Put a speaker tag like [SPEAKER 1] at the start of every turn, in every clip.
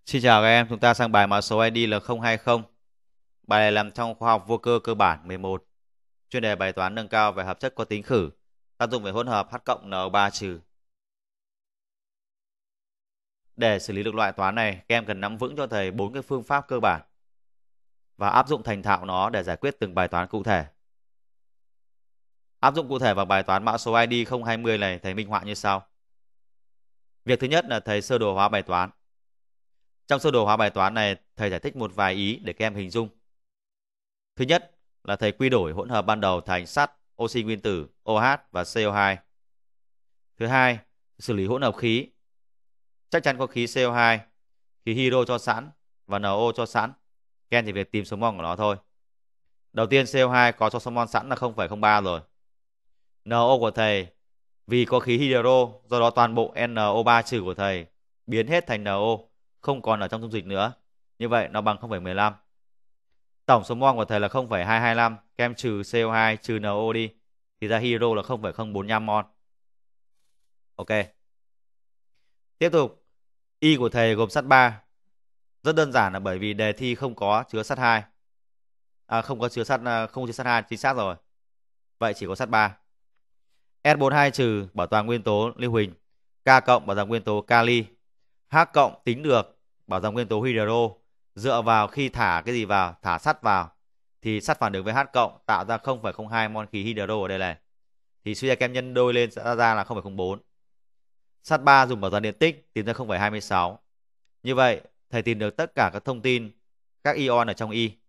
[SPEAKER 1] Xin chào các em, chúng ta sang bài mã số ID là 020. Bài này làm trong khoa học vô cơ cơ bản 11. Chuyên đề bài toán nâng cao về hợp chất có tính khử, tác dụng về hỗn hợp H cộng NO3 trừ. Để xử lý được loại toán này, các em cần nắm vững cho thầy 4 cái phương pháp cơ bản và áp dụng thành thạo nó để giải quyết từng bài toán cụ thể. Áp dụng cụ thể vào bài toán mã số ID 020 này, thầy minh họa như sau. Việc thứ nhất là thầy sơ đồ hóa bài toán. Trong sơ đồ hóa bài toán này, thầy giải thích một vài ý để các em hình dung. Thứ nhất là thầy quy đổi hỗn hợp ban đầu thành sắt, oxy nguyên tử, OH và CO2. Thứ hai, xử lý hỗn hợp khí. Chắc chắn có khí CO2, khí hydro cho sẵn và NO cho sẵn. Các em chỉ việc tìm số mol của nó thôi. Đầu tiên CO2 có cho số mol sẵn là 0,03 rồi. NO của thầy vì có khí hydro, do đó toàn bộ NO3 trừ của thầy biến hết thành NO, không còn ở trong dung dịch nữa. Như vậy nó bằng 0,15. Tổng số mol của thầy là 0,225, các em trừ CO2 trừ NO đi thì ra hydro là 0,045 mol. Ok. Tiếp tục, Y của thầy gồm sắt 3. Rất đơn giản là bởi vì đề thi không có chứa sắt 2. Không có chứa sắt không chứa sắt 2, chính xác rồi. Vậy chỉ có sắt 3. S42 trừ bảo toàn nguyên tố lưu huỳnh, K cộng bảo toàn nguyên tố kali, H cộng tính được bảo toàn nguyên tố hydro. Dựa vào khi thả cái gì vào, thả sắt vào thì sắt phản ứng với H cộng tạo ra 0,02 mol khí hydro ở đây này. Thì suy ra kem nhân đôi lên sẽ ra là 0,04. Sắt 3 dùng bảo toàn điện tích tìm ra 0,26. Như vậy, thầy tìm được tất cả các thông tin các ion ở trong Y.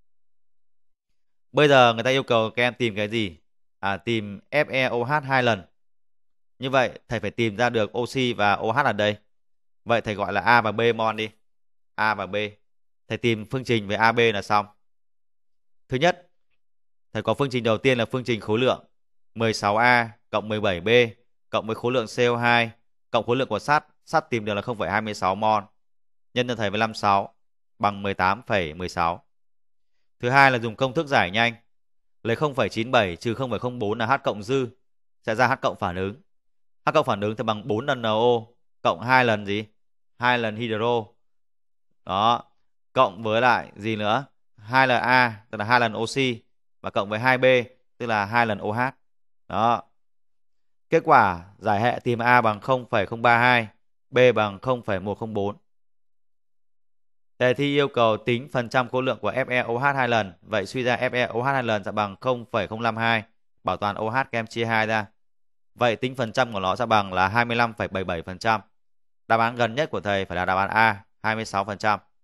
[SPEAKER 1] Bây giờ người ta yêu cầu các em tìm cái gì? Tìm FeOH 2 lần. Như vậy, thầy phải tìm ra được oxy và OH ở đây. Vậy thầy gọi là A và B mol đi. A và B. Thầy tìm phương trình về AB là xong. Thứ nhất, thầy có phương trình đầu tiên là phương trình khối lượng 16A cộng 17B cộng với khối lượng CO2 cộng khối lượng của sắt. Sắt tìm được là 0,26 mol. Nhân cho thầy với 56 bằng 18,16. Thứ hai là dùng công thức giải nhanh. Lấy 0,97 trừ 0,04 là H cộng dư. Sẽ ra H cộng phản ứng. H cộng phản ứng thì bằng 4 lần NO cộng 2 lần gì? 2 lần hydro. Đó. Cộng với lại gì nữa? 2 lần A tức là 2 lần oxy và cộng với 2B tức là 2 lần OH. Đó. Kết quả giải hệ tìm A bằng 0,032, B bằng 0,104. Đề thi yêu cầu tính phần trăm khối lượng của FeOH 2 lần. Vậy suy ra FeOH 2 lần sẽ bằng 0,052. Bảo toàn OH các em chia 2 ra. Vậy tính phần trăm của nó sẽ bằng là 25,77%. Đáp án gần nhất của thầy phải là đáp án A, 26%.